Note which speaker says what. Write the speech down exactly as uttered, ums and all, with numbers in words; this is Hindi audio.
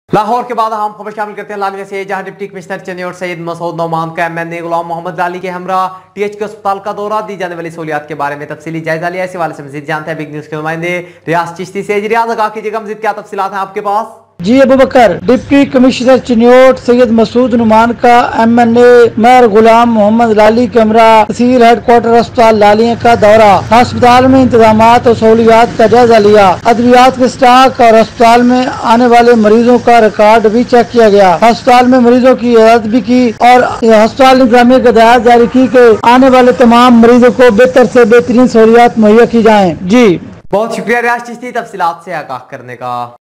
Speaker 1: लाहौर के बाद हम खबर शामिल करते हैं लालिया से, जहां डिप्टी कमिश्नर चनियोट सईद मसूद नौमान का M N A Ghulam Mohammad Lali के हमरा टी एच के अस्पताल का दौरा, दी जाने वाली सहूलियात के बारे में तफसीली जायजा लिया। इस हवाले से मजीद जानते हैं बिग न्यूज के नुमाइंदे रियाज चिश्ती से। रियाज आगाह कीजिएगा, मजीद क्या तफसीलात हैं आपके पास?
Speaker 2: जी अबू बकर, डिप्टी कमिश्नर चनियोट सैयद मसूद नुमान का M N A mayor Ghulam Mohammad Lali के हमरा तहसील हेडक्वार्टर अस्पताल लालिया का दौरा, अस्पताल में इंतजाम और सहूलियात का जायजा लिया। अद्वियात के स्टॉक और अस्पताल में आने वाले मरीजों का रिकॉर्ड भी चेक किया गया। अस्पताल में मरीजों की इजाजत भी की और अस्पताल इंतजामिया की हिदायत जारी की कि आने वाले तमाम मरीजों को बेहतर से बेहतरीन सहूलियात मुहैया की जाए। जी
Speaker 1: बहुत शुक्रिया रियाज चिश्ती तफसीलात से आगाह करने का।